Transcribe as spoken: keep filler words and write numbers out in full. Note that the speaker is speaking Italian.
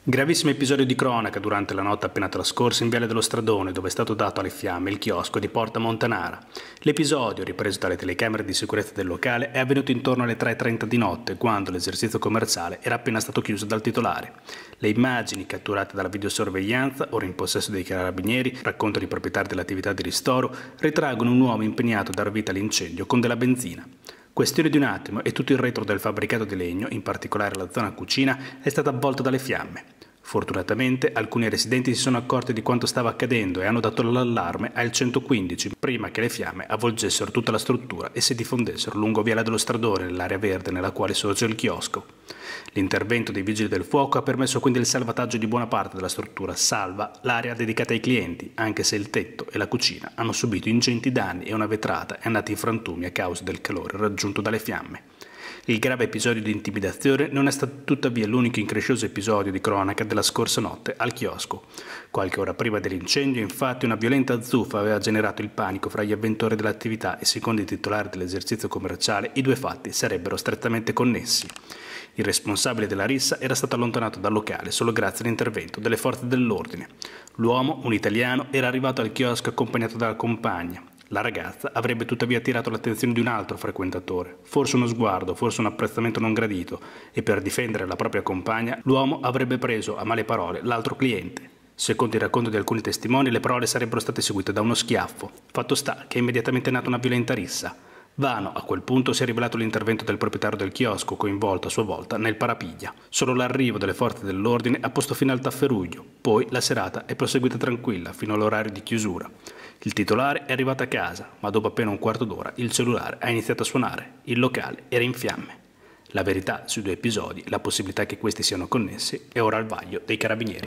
Gravissimo episodio di cronaca durante la notte appena trascorsa in Viale dello Stradone, dove è stato dato alle fiamme il chiosco di Porta Montanara. L'episodio, ripreso dalle telecamere di sicurezza del locale, è avvenuto intorno alle tre e trenta di notte, quando l'esercizio commerciale era appena stato chiuso dal titolare. Le immagini catturate dalla videosorveglianza, ora in possesso dei carabinieri, raccontano i proprietari dell'attività di ristoro, ritraggono un uomo impegnato a dar vita all'incendio con della benzina. Questione di un attimo e tutto il retro del fabbricato di legno, in particolare la zona cucina, è stata avvolta dalle fiamme. Fortunatamente alcuni residenti si sono accorti di quanto stava accadendo e hanno dato l'allarme al centoquindici prima che le fiamme avvolgessero tutta la struttura e si diffondessero lungo Viale dello Stradone, nell'area verde nella quale sorge il chiosco. L'intervento dei vigili del fuoco ha permesso quindi il salvataggio di buona parte della struttura, salva l'area dedicata ai clienti, anche se il tetto e la cucina hanno subito ingenti danni e una vetrata è andata in frantumi a causa del calore raggiunto dalle fiamme. Il grave episodio di intimidazione non è stato tuttavia l'unico increscioso episodio di cronaca della scorsa notte al chiosco. Qualche ora prima dell'incendio, infatti, una violenta zuffa aveva generato il panico fra gli avventori dell'attività e, secondo i titolari dell'esercizio commerciale, i due fatti sarebbero strettamente connessi. Il responsabile della rissa era stato allontanato dal locale solo grazie all'intervento delle forze dell'ordine. L'uomo, un italiano, era arrivato al chiosco accompagnato dalla compagna. La ragazza avrebbe tuttavia attirato l'attenzione di un altro frequentatore, forse uno sguardo, forse un apprezzamento non gradito, e per difendere la propria compagna l'uomo avrebbe preso a male parole l'altro cliente. Secondo il racconto di alcuni testimoni, le parole sarebbero state seguite da uno schiaffo. Fatto sta che è immediatamente nata una violenta rissa. Vano a quel punto si è rivelato l'intervento del proprietario del chiosco, coinvolto a sua volta nel parapiglia. Solo l'arrivo delle forze dell'ordine ha posto fine al tafferuglio, poi la serata è proseguita tranquilla fino all'orario di chiusura. Il titolare è arrivato a casa, ma dopo appena un quarto d'ora il cellulare ha iniziato a suonare. Il locale era in fiamme. La verità sui due episodi, la possibilità che questi siano connessi, è ora al vaglio dei carabinieri.